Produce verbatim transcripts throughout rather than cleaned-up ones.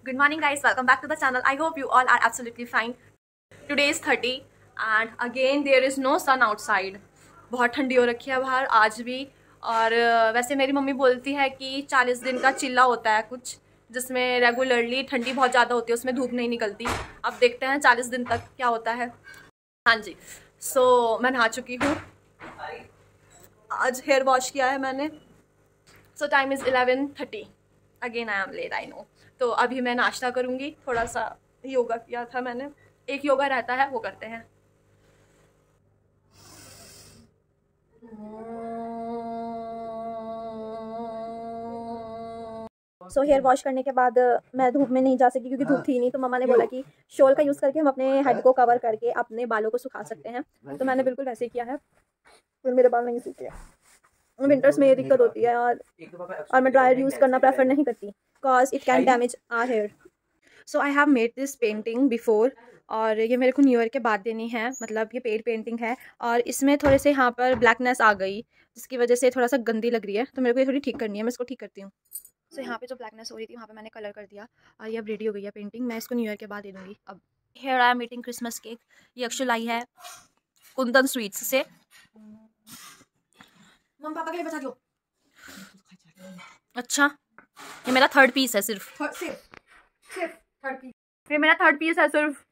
Good morning guys, welcome back to the channel. I hope you all are absolutely fine. Today is thirty and again there is no sun outside. बहुत ठंडी हो रखी है बाहर आज भी। और वैसे मेरी मम्मी बोलती है कि चालीस दिन का चिल्ला होता है कुछ, जिसमें रेगुलरली ठंडी बहुत ज़्यादा होती है, उसमें धूप नहीं निकलती। अब देखते हैं चालीस दिन तक क्या होता है। हाँ जी, सो so, मैं नहा चुकी हूँ, आज हेयर वॉश किया है मैंने। So time is eleven thirty. Again I am late, I know. तो अभी मैं नाश्ता करूँगी, थोड़ा सा योगा किया था मैंने, एक योगा रहता है वो करते हैं। सो so, हेयर वॉश करने के बाद मैं धूप में नहीं जा सकी क्योंकि धूप थी नहीं, तो मम्मा ने बोला कि शॉल का यूज़ करके हम अपने हेड को कवर करके अपने बालों को सुखा सकते हैं। तो मैंने बिल्कुल वैसे ही किया है, फिर मेरे बाल नहीं सूखे। विंटर्स में ये दिक्कत होती है और और मैं ड्रायर यूज़ करना प्रेफर नहीं करती because it can damage our hair. So I have made this painting before, और ये मेरे को न्यू ईयर के बाद देनी है, मतलब ये पेड पेंटिंग है। और इसमें थोड़े से यहाँ पर ब्लैकनेस आ गई जिसकी वजह से थोड़ा सा गंदी लग रही है, तो मेरे को ये थोड़ी ठीक करनी है, मैं इसको ठीक करती हूँ। सो so, यहाँ पे जो ब्लैकनेस हो रही थी वहाँ पे मैंने कलर कर दिया और ये अब रेडी हो गई है पेंटिंग। मैं इसको न्यू ईयर के बाद दे दूँगी। अब here I am eating Christmas cake. ये एक्चुअल आई है कुंदन स्वीट्स से। मम्मी पापा के लिए बचा दो। अच्छा, ये मेरा थर्ड पीस है सिर्फ, सिर्फ सिर्फ थर्ड पीस, ये मेरा थर्ड पीस है सिर्फ।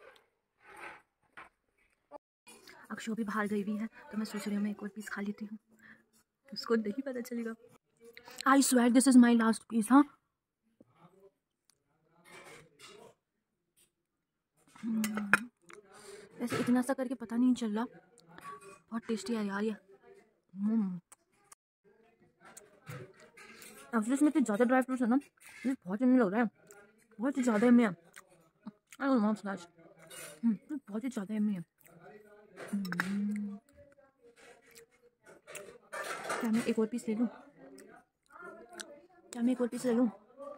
अक्षु भी बाहर गई हुई है तो मैं सोच रही हूँ मैं एक और पीस खा लेती हूँ, उसको नहीं पता चलेगा। I swear this is my last piece. हाँ, वैसे इतना सा करके पता नहीं चल रहा, बहुत टेस्टी है यार ये। अब इसमें इतने ज़्यादा ड्राई फ्रूट्स है ना, ये बहुत यम्मी लग रहा है, बहुत ही ज़्यादा यम्मी है। आई डोंट नो स्नैच, बहुत ही ज़्यादा यम्मी है। क्या मैं एक और पीस ले लूँ? क्या मैं एक और पीस ले लूँ?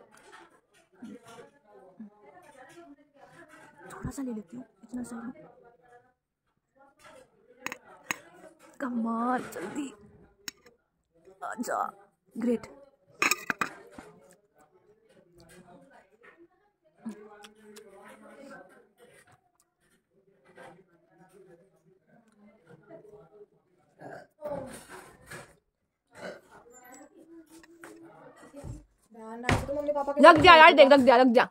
थोड़ा सा ले लेती हूँ, इतना सा लूँ। कमाल, जल्दी आजा। ग्रेट। लग जा यार, देख लग जा, लग जा,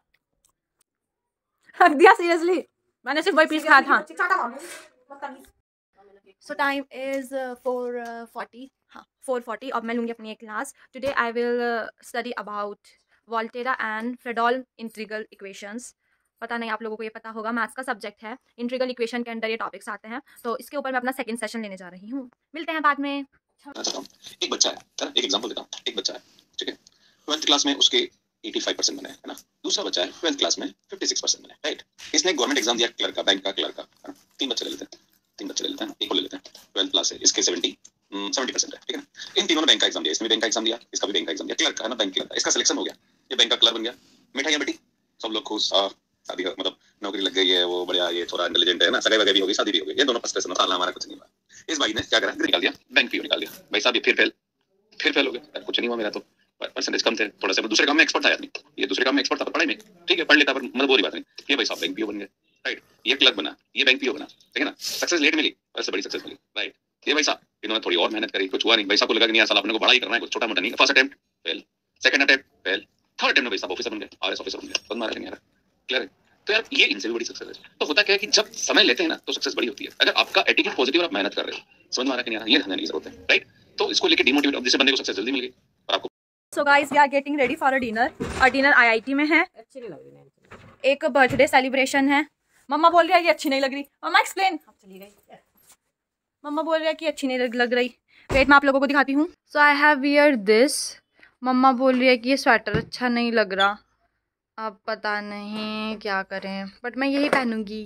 लग दिया सीरियसली, मैंने सिर्फ वही पीस खाया था। So time is four forty. हाँ, फोर फोर्टी। अब मैं लूँगी अपनी एक class. Today I will study about Volterra and Fredholm integral equations. पता नहीं आप लोगों को ये पता होगा, मैथ्स का सब्जेक्ट है, इंटीग्रल इक्वेशन के अंदर ये टॉपिक्स आते हैं, तो इसके ऊपर मैं अपना सेकंड सेशन लेने जा रही हूँ। मिलते हैं बाद में। एक बच्चा है, एक एग्जांपल देता हूँ। एक बच्चा है, ठीक है, ट्वेल्थ क्लास में उसके पचासी परसेंट बने, है ना। दूसरा बच्चा है ट्वेल्थ क्लास में छप्पन परसेंट बने, राइट। इसने गवर्नमेंट एग्जाम दिया, क्लर्क का, बैंक का, क्लर्क का, है ना। तीन बच्चे ले लेते हैं, तीन बच्चे ले लेते हैं, एक को ले लेते हैं। ट्वेल्थ क्लास है, इसके सेवेंटी सेवेंटी परसेंट है, ठीक है ना। इन तीनों ने बैंक का एग्जाम दिया, इसने भी बैंक का एग्जाम दिया, इसका भी बैंक का एग्जाम दिया, क्लर्क का, है ना, बैंक क्लर्क का। इसका सिलेक्शन हो गया, ये बैंक का क्लर्क बन गया। मिठाइयां बेटी, सब लोग खुश, शादी मतलब नौकरी लग गई है, वो बढ़िया, ये थोड़ा इंटेलिजेंट है ना, सगाई वगैरह भी हो गई, शादी भी हो गई, ये दोनों फ्रस्ट्रेशन था, हमारा कुछ नहीं हुआ। इस भाई ने क्या करा, निकाल दिया, बैंक पीओ निकाल दिया। भाई साहब ये फिर फेल, फिर फेल हो गया, कुछ नहीं हुआ, मेरा तो परसेंटेज कम थे थोड़ा सा। दूसरे काम में एक्सपर्ट था आदमी, ये दूसरे काम में एक्सपर्ट था, पढ़ाई में ठीक है, पढ़ लेता, पर मतलब वो बात नहीं। ये भाई साहब बैंक पीओ बन गए, राइट। ये क्लर्क बना, ये बैंक पीओ बना, ठीक है ना। सक्सेस लेट मिली, वैसे बड़ी सक्सेस मिली, राइट। ये भाई साहब इन्होंने थोड़ी और मेहनत करी, कुछ हुआ नहीं। भाई साहब को लगा कि नहीं यार साला अपने को बड़ा ही करना है, कुछ छोटा मोटा नहीं। First attempt fail, second attempt fail, third attempt में भाई साहब ऑफिसर बन गए, आरएस ऑफिसर बन गए, बंद मारा नहीं यार, क्लियर है। तो यार ये इनसे भी बड़ी सक्सेस है। तो होता क्या है कि जब समय लेते हैं ना तो सक्सेस बड़ी होती है, अगर आपका एटीट्यूड पॉजिटिव और आप मेहनत कर रहे हो। समझ में आ रहा है कि नहीं, ये ध्यान की जरूरत है, राइट। तो इसको लेके डिमोटिवेट, अब जिससे बंदे को सक्सेस जल्दी मिल गई और आपको। So guys we are getting ready for a dinner, और डिनर आईआईटी में है। अच्छी नहीं लग रही, एक बर्थडे सेलिब्रेशन है। मम्मा बोल रही है कि अच्छी नहीं लग रही। मम्मा एक्सप्लेन। चली गई। मम्मा बोल रही है कि अच्छी नहीं लग रही। वेट मैं आप लोगों को दिखाती हूँ। So I have wear this. मम्मा बोल रही है कि ये स्वेटर अच्छा नहीं लग रहा, अब पता नहीं क्या करें, बट मैं यही पहनूंगी।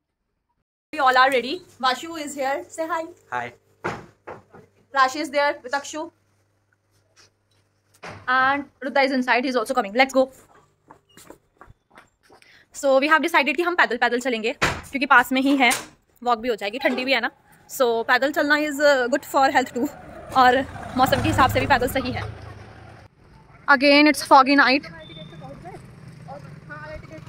We all are ready. Vashu is here. Say hi. Hi. Rashi is there with Akshu. And Rudra is inside. He's also coming. Let's go. So we have decided कि हम पैदल पैदल चलेंगे क्योंकि पास में ही है, वॉक भी हो जाएगी, ठंडी भी है ना। सो so, पैदल चलना is good for health too, और मौसम के हिसाब से भी पैदल सही है। Again it's foggy night.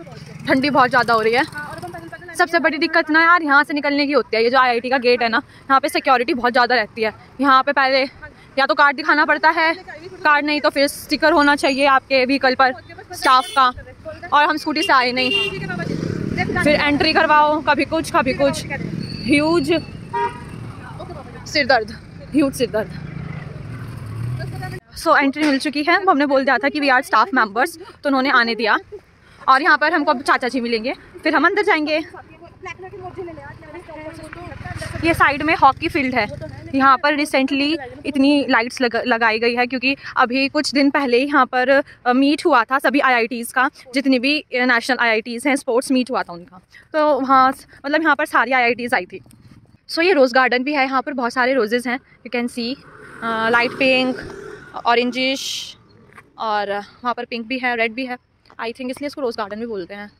ठंडी बहुत ज़्यादा हो रही है। सबसे बड़ी दिक्कत ना यार यहाँ से निकलने की होती है। ये जो आईआईटी का गेट है ना, यहाँ पे सिक्योरिटी बहुत ज़्यादा रहती है। यहाँ पे पहले या तो कार्ड दिखाना पड़ता है, कार्ड नहीं तो फिर स्टिकर होना चाहिए आपके व्हीकल पर स्टाफ का, और हम स्कूटी से आए नहीं, फिर एंट्री करवाओ, कभी कुछ कभी कुछ, ह्यूज सिर दर्द, ह्यूज सिर दर्द। सो एंट्री मिल चुकी है। हमने बोल दिया था कि वी आर स्टाफ मेंबर्स, तो उन्होंने आने दिया। और यहाँ पर हमको चाचा जी मिलेंगे, फिर हम अंदर जाएंगे। ये साइड में हॉकी फील्ड है। यहाँ पर रिसेंटली इतनी लाइट्स लग, लगाई गई है क्योंकि अभी कुछ दिन पहले ही यहाँ पर मीट हुआ था सभी आईआईटीज़ का, जितनी भी नेशनल आईआईटीज़ हैं, स्पोर्ट्स मीट हुआ था उनका। तो वहाँ मतलब यहाँ पर सारी आईआईटीज़ आई थी। सो so, ये रोज़ गार्डन भी है। यहाँ पर बहुत सारे रोजेज़ हैं, you can see, light pink, orangish, और वहाँ पर पिंक भी है, रेड भी है। आई थिंक इसलिए इसको रोज़ गार्डन भी बोलते हैं।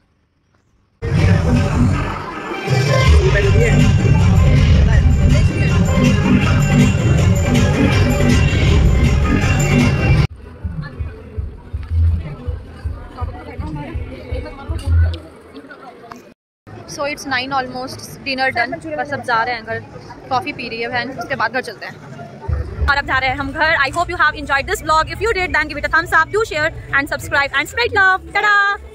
So it's nine almost, dinner done, बस अब जा रहे हैं घर। कॉफ़ी पी रही है बहन, उसके बाद घर चलते हैं। और अब जा रहे हैं हम घर। I hope you have enjoyed this vlog. If you did then give it a thumbs up, do share and subscribe and spread love. Tata.